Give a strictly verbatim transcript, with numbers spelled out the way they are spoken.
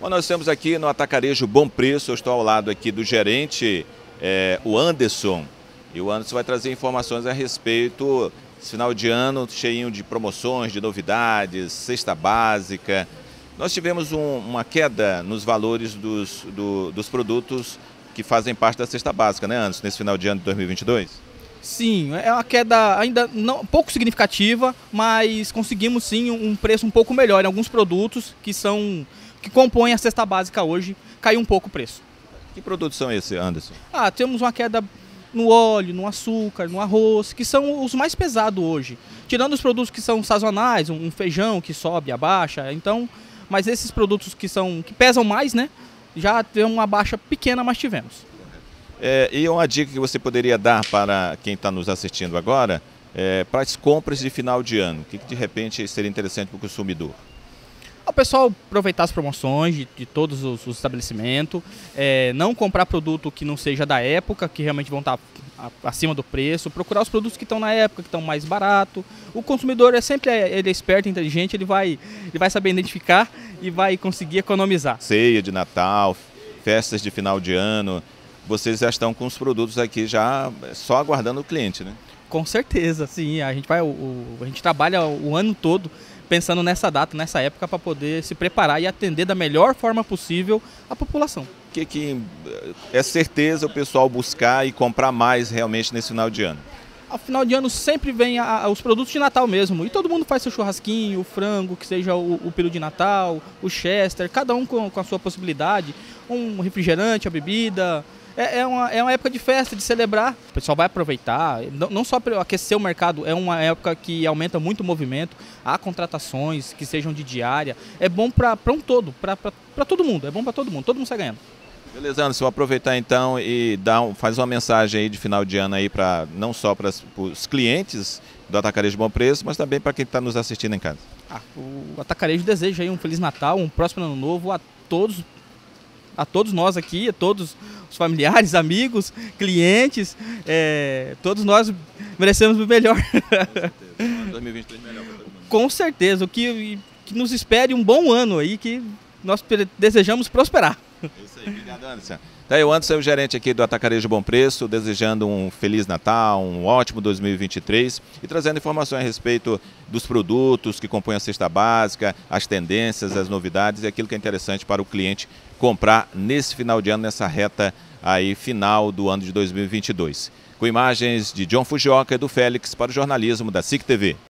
Bom, nós estamos aqui no Atacarejo Bom Preço, eu estou ao lado aqui do gerente, é, o Anderson. E o Anderson vai trazer informações a respeito desse final de ano cheinho de promoções, de novidades, cesta básica. Nós tivemos um, uma queda nos valores dos, do, dos produtos que fazem parte da cesta básica, né, Anderson, nesse final de ano de dois mil e vinte e dois? Sim, é uma queda ainda não, pouco significativa, mas conseguimos sim um preço um pouco melhor em alguns produtos que são que compõem a cesta básica hoje, caiu um pouco o preço. Que produtos são esses, Anderson? Ah, temos uma queda no óleo, no açúcar, no arroz, que são os mais pesados hoje. Tirando os produtos que são sazonais, um feijão que sobe, abaixa, então, mas esses produtos que são que pesam mais, né? Já tem uma baixa pequena, mas tivemos. É, e uma dica que você poderia dar para quem está nos assistindo agora, é, para as compras de final de ano, o que, que de repente seria interessante para o consumidor? O pessoal aproveitar as promoções de, de todos os, os estabelecimentos, é, não comprar produto que não seja da época, que realmente vão estar acima do preço, procurar os produtos que estão na época, que estão mais barato. O consumidor é sempre ele é esperto, inteligente, ele vai, ele vai saber identificar e vai conseguir economizar. Ceia de Natal, festas de final de ano, vocês já estão com os produtos aqui já só aguardando o cliente, né? Com certeza, sim. A gente, vai, o, o, a gente trabalha o ano todo pensando nessa data, nessa época, para poder se preparar e atender da melhor forma possível a população. O que, que é certeza o pessoal buscar e comprar mais realmente nesse final de ano? Ao final de ano sempre vem a, a, os produtos de Natal mesmo, e todo mundo faz seu churrasquinho, o frango, que seja o, o peru de Natal, o Chester, cada um com, com a sua possibilidade, um refrigerante, a bebida. É, é, uma, é uma época de festa, de celebrar. O pessoal vai aproveitar, não, não só para aquecer o mercado, é uma época que aumenta muito o movimento, há contratações que sejam de diária. É bom para um todo, para todo mundo, é bom para todo mundo, todo mundo sai ganhando. Beleza, Anderson, vou aproveitar então e dar um, faz uma mensagem aí de final de ano aí para não só para os clientes do Atacarejo Bom Preço, mas também para quem está nos assistindo em casa. Ah, o Atacarejo deseja aí um Feliz Natal, um próximo Ano Novo a todos, a todos nós aqui, a todos os familiares, amigos, clientes, é, todos nós merecemos o melhor. dois mil e vinte e três melhor para todo mundo. Com certeza, o que, que nos espere um bom ano aí, que nós desejamos prosperar. É isso aí, obrigado, Anderson. Tá aí, o Anderson é o gerente aqui do Atacarejo Bom Preço, desejando um Feliz Natal, um ótimo dois mil e vinte e três e trazendo informações a respeito dos produtos que compõem a cesta básica, as tendências, as novidades e aquilo que é interessante para o cliente comprar nesse final de ano, nessa reta aí final do ano de dois mil e vinte e dois. Com imagens de John Fujioka e do Félix para o jornalismo da S I C T V.